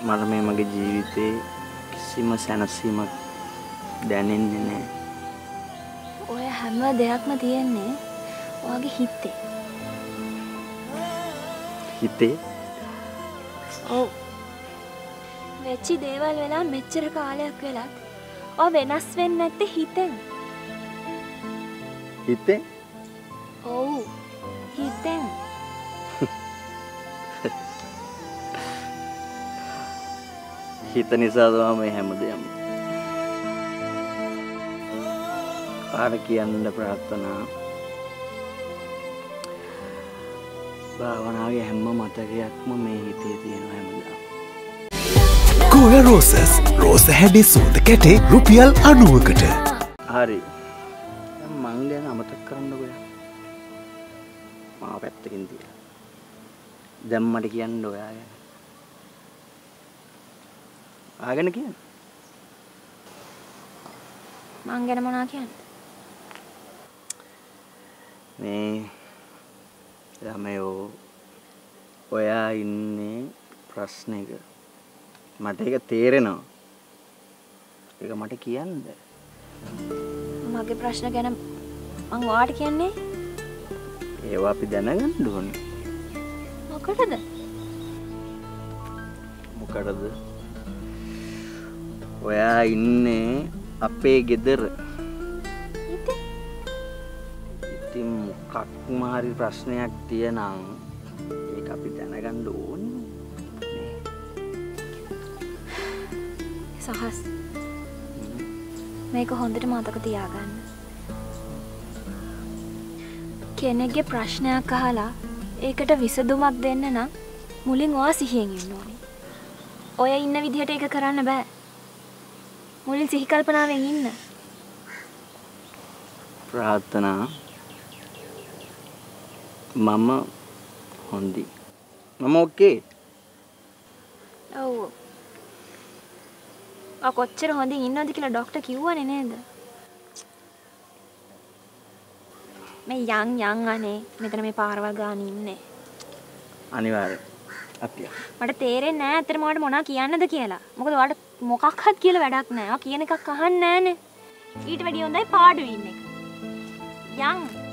මට මේ මගේ ජීවිතේ කිසිම සැනසීමක් දැනෙන්නේ නැහැ. ඔය හැම දෙයක්ම තියෙන්නේ ඔයාගේ හිතේ. හිතේ? ඔව්. වෙච්ච දේවල් වෙලා මෙච්චර කාලයක් වෙලත් ඔය වෙනස් වෙන්නේ නැත්තේ හිතෙන්. හිතෙන්? ඔව්. හිතෙන්. හිත නිසා තමයි මේ හැමදේම. ආර කියන්න ප්‍රාර්ථනා. භාවනාවේ හැම මතකයක්ම මේ හිතේ තියෙන හැමදාම. Goya Roses රෝස හැඩි සුවඳ කැටේ රුපියල් 90කට. හරි. මං දැන් අමතක කරන්නකෝ. මාව පැත්තකින් තියලා. දැන් මට කියන්න ඔයා ගැන. ආගෙන කියන්න. මං ගැන මොනවා කියන්නේ? මේ ළමයෝ ඔයා ඉන්නේ ප්‍රශ්නෙක. මට ඒක තේරෙනවා. ඒක මට කියන්න. මගේ ප්‍රශ්න ගැන මං ඔයාට කියන්නේ? ඒවා අපි දැනගන්න ඕනේ. මොකටද? මොකටද? ඔයා ඉන්නේ අපේ ගෙදර. ඉතින් මොකක්ම හරි ප්‍රශ්නයක් තියෙනම් ඒක අපි දැනගන්න ඕනේ. සහස්. මේක හොඳට මතක තියාගන්න. කෙනෙක්ගේ ප්‍රශ්නයක් අහලා ඒකට විසඳුමක් දෙන්න නම් මුලින් ඔයා සිහියෙන් ඉන්න ඕනේ. ඔය ඉන්න විදිහට ඒක කරන්න බෑ. මුලින් සිහි කල්පනාවෙන් ඉන්න. ප්‍රාර්ථනා මම හොඳයි. මම ඕකේ. ඔව්. ආ කොච්චර හොඳින් ඉන්නවද කියලා ડોක්ටර් කිව්වනේ නේද? මේ යන් අනේ මෙතන මේ පාරවල් ගාන ඉන්නේ. අනිවාර්යෙන්. අපි මට තේරෙන්නේ නැහැ ඇත්තටම ඔයාලට මොනවා කියන්නද කියලා. මොකද ඔයාලට මොකක්වත් කියලා වැඩක් නැහැ. ඔයා කියන එකක් අහන්නේ නැහනේ. ඊට වැඩිය හොඳයි පාඩුවේ ඉන්න එක. යන්